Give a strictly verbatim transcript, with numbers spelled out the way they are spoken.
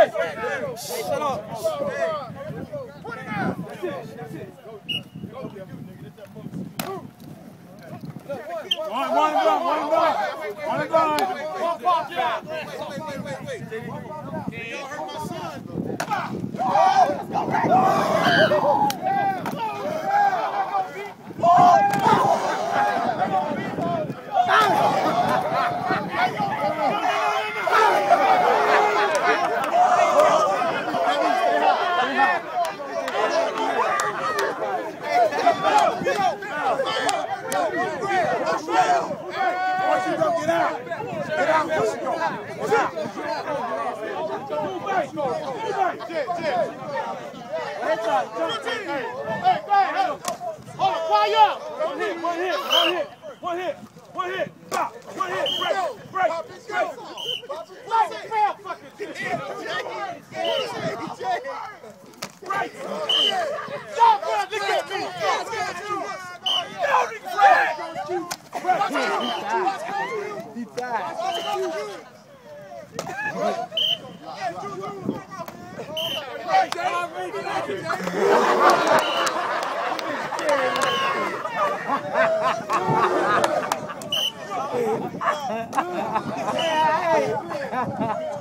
Shut up. One, one, one, one, one. One and gone. Wait, wait, wait, wait. Y'all hurt my son. One hit, one hit, stop, one hit, break, break, break. Break. Stop, man, look at me. He died. He died.